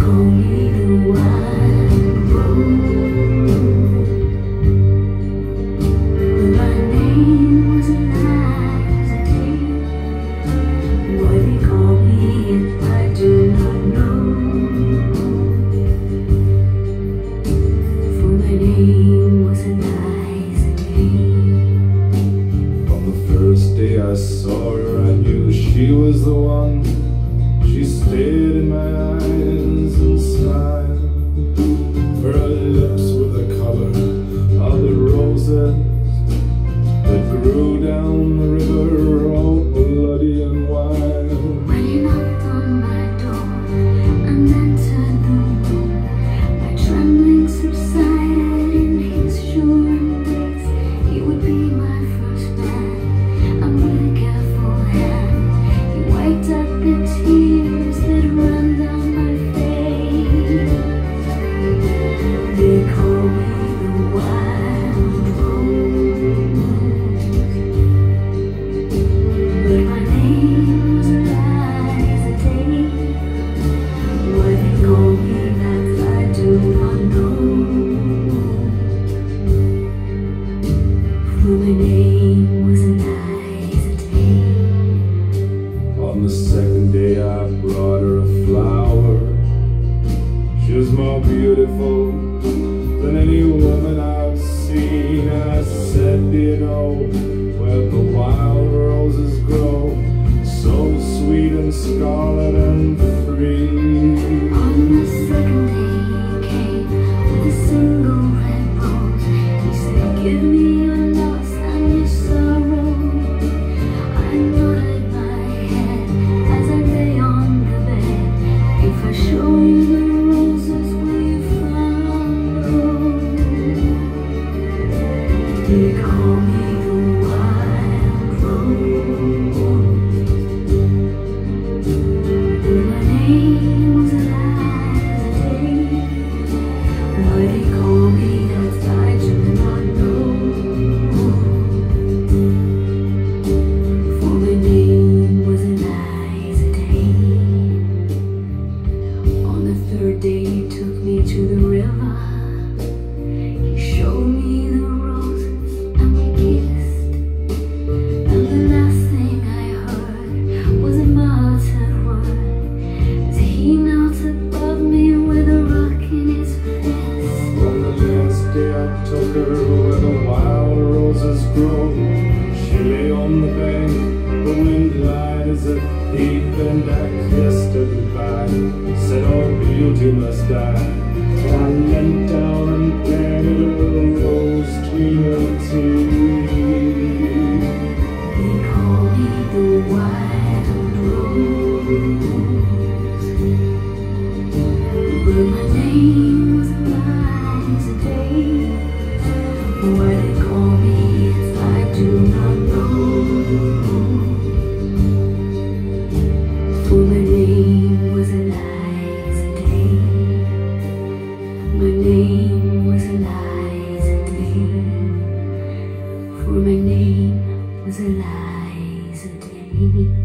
call me the wild rose, but my name was Eliza. Why they call me if I do not know, for my name was Eliza Day. On the first day I saw her, I knew she was the one. She stared in my eyes and smiled, for her lips were the color of the roses that grew down the river, all bloody and wild. When he knocked on my door and entered the room, my trembling subsided in his sure embrace. He would be my first man, and with a careful hand he wiped up the tears that ran down my face. They call me the wild rose, but my name was Eliza Day. Why they call me that I do not know, for my name was Eliza Day. On the second day I brought her a flower. She was more beautiful than any woman I've seen. I said, do you know where the wild roses grow, so sweet and scarlet and free? On the second day he came with a single red rose. He said, give me your loss and your sorrow. I nodded my head as I lay on the bed. If I show you the roses, will you follow? They call me the wild rose, but my name was Eliza Day. Why they call me that I do not know, for my name was Eliza Day. On the third day he took me to the river. He showed me the roses and we kissed, and the last thing I heard was a muttered word as he knelt above me with a rock in his fist. On the last day I took her where the wild roses grow. She lay on the bank, the wind lied as a thief, and I kissed her goodbye, said all beauty must die. I leant down and planted a rose between her teeth. They call me the wild rose, but my name was Eliza Day. Why they call me if I do not know, for my name was Eliza Day. My name was Eliza Day, for my name was Eliza Day.